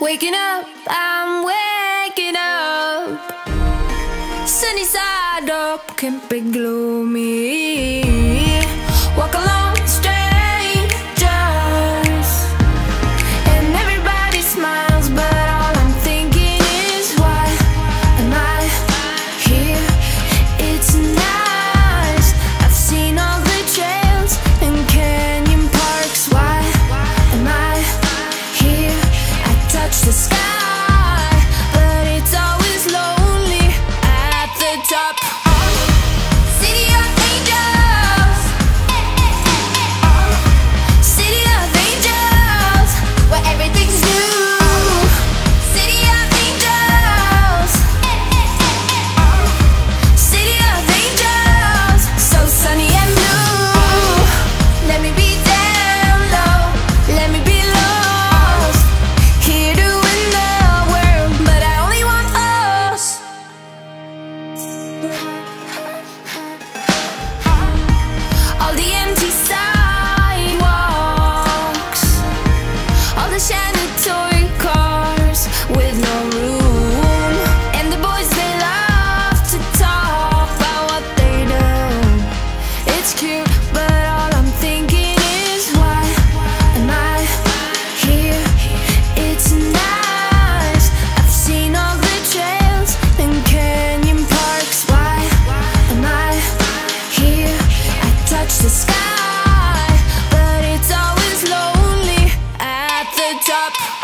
Waking up, I'm waking up. Sunny side up, can't be gloomy. Walk along strangers, and everybody smiles, but all I'm thinking is why am I here? It's nice. I've seen all the trails and canyon parks. Why am I here? I touch the sky, but it's always lonely at the top. City of angels, city of angels, where everything's new. City of angels, city of angels, so sunny and blue. Let me be down low, let me be lost, here to win the world, but I only want us. All the empty sidewalks, all the shiny toy cars with no room, and the boys they love to talk about what they do. It's cute, but all I'm thinking is why am I here? It's nice. I've seen all the trails and canyon parks. Why am I here? I touch the sky, but it's always lonely at the top.